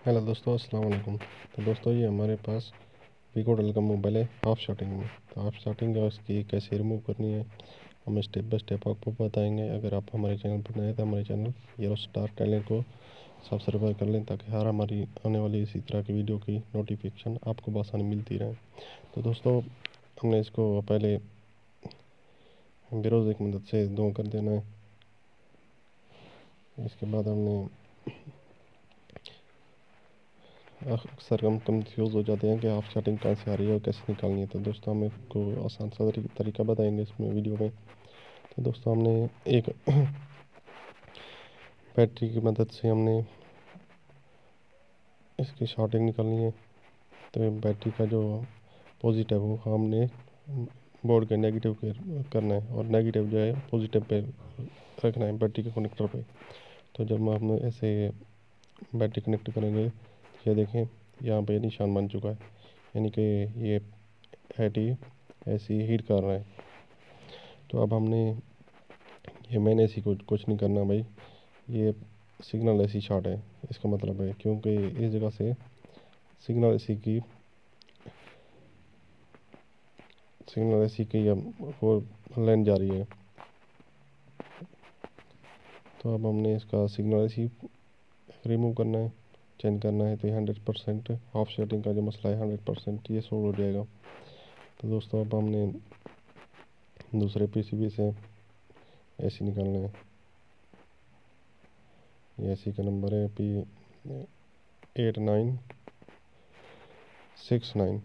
Hello दोस्तों, अस्सलाम वालेकुम। तो दोस्तों, ये हमारे पास वीवो डल का मोबाइल है हाफ शॉटिंग में। तो हाफ शॉटिंग है उसकी कैसे रिमूव करनी है, हम स्टेप बाय स्टेप आपको बताएंगे। अगर आप हमारे चैनल पर नए हैं तो हमारे चैनल येलो स्टार टैलेंट को सब्सक्राइब कर लें, ताकि हर हमारी आने वाली इसी तरह की वीडियो की नोटिफिकेशन आपको बआसानी मिलती रहे। तो दोस्तों, हमने इसको पहले ब्राउज़र की मदद से दो कर देना है। इसके बाद हमने अक्सर हम कंफ्यूज हो जाते हैं कि हाफ शॉटिंग कहाँ से आ रही है और कैसे निकालनी है। तो दोस्तों, हम आपको आसान सा तरीका बताएंगे इसमें वीडियो में। तो दोस्तों, हमने एक बैटरी की मदद से हमने इसकी शॉर्टिंग निकालनी है। तो बैटरी का जो पॉजिटिव है वो हमने बोर्ड के नेगेटिव के करना है, और नेगेटिव जो है पॉजिटिव पे रखना है, बैटरी के कनेक्टर पे। तो जब हम ऐसे बैटरी कनेक्ट करेंगे, ये देखें यहाँ पे निशान बन चुका है, यानी कि ये हैटी ऐसी हीट कर रहा है। तो अब हमने ये मैंने ऐसी कुछ नहीं करना भाई, ये सिग्नल ऐसी शॉर्ट है, इसका मतलब है, क्योंकि इस जगह से सिग्नल ऐसी की वो लाइन जा रही है। तो अब हमने इसका सिग्नल ऐसी रिमूव करना है, चेंज करना है। तो ये 100% हाफ शॉटिंग का जो मसला है 100% ये सोल्व हो जाएगा। तो दोस्तों, अब हमने दूसरे पीसीबी से ऐसी निकालना है। ये ऐसी का नंबर है P8969,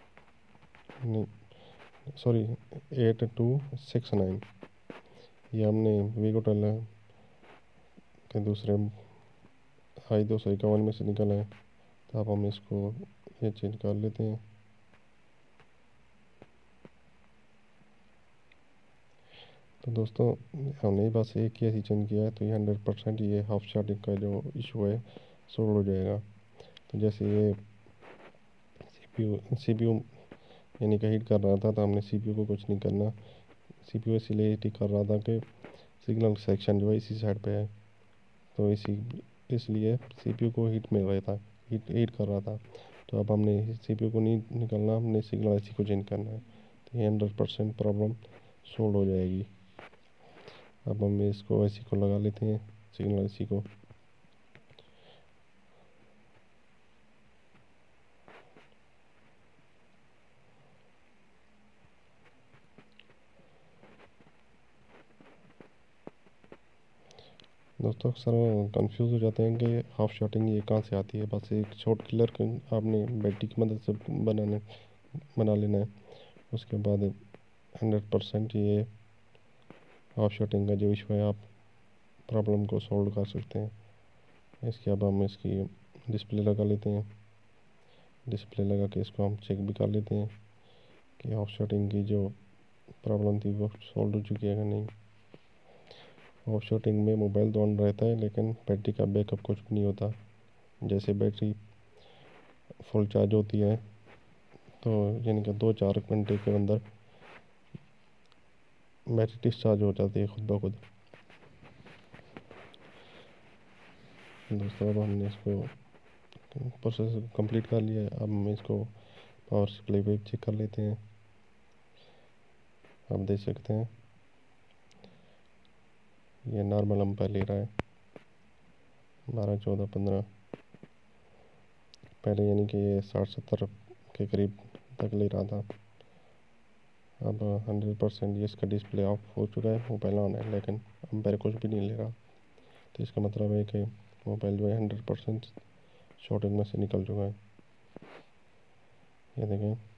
सॉरी 8269। ये हमने वीगोटेल के दूसरे I251 में से निकाला है। तो अब हम इसको ये चेंज कर लेते हैं। तो दोस्तों, हमने बस एक ही ऐसी चेंज किया है, तो ये 100% ये हाफ शॉटिंग का जो इशू है सोल्व हो जाएगा। तो जैसे ये सीपीयू यानी कि हीट कर रहा था, तो हमने सीपीयू को कुछ नहीं करना। सीपीयू इसलिए हीट कर रहा था कि सिग्नल सेक्शन जो है इसी साइड पे है, तो इसलिए सीपीयू को हीट मिल रहा था, हीट कर रहा था। तो अब हमने सीपीयू को नहीं निकालना, हमने सिग्नल ऐसी को चेंज करना है। तो ये 100% प्रॉब्लम सोल्व हो जाएगी। अब हम इसको ऐसी को लगा लेते हैं, सिग्नल ऐसी को। दोस्तों, अक्सर कंफ्यूज हो जाते हैं कि हाफ शॉटिंग ये कहाँ से आती है। बस एक शॉर्ट किलर आपने बैटरी की मदद से बना लेना है। उसके बाद 100% ये हाफ शॉटिंग का जो इशू है आप प्रॉब्लम को सॉल्व कर सकते हैं। इसके अब हम इसकी डिस्प्ले लगा लेते हैं। डिस्प्ले लगा के इसको हम चेक भी कर लेते हैं कि हाफ शॉटिंग की जो प्रॉब्लम थी वो सॉल्व हो चुकी है कि नहीं। हाफ शॉटिंग में मोबाइल तो ऑन रहता है, लेकिन बैटरी का बैकअप कुछ भी नहीं होता। जैसे बैटरी फुल चार्ज होती है, तो यानी कि 2-4 घंटे के अंदर बैटरी डिस्चार्ज हो जाती है खुद ब खुद। दोस्तों, अब हमने इसको प्रोसेस कंप्लीट कर लिया है। अब हम इसको पावर सप्लाई पे चेक कर लेते हैं। आप देख सकते हैं ये नॉर्मल एम्पेयर ले रहा है 12, 14, 15। पहले यानी कि ये 60-70 के करीब तक ले रहा था। अब 100% ये इसका डिस्प्ले ऑफ हो चुका है, मोबाइल ऑन है, लेकिन एम्पेयर कुछ भी नहीं ले रहा। तो इसका मतलब है कि मोबाइल जो है 100% शॉर्टिंग में से निकल चुका है। ये देखें।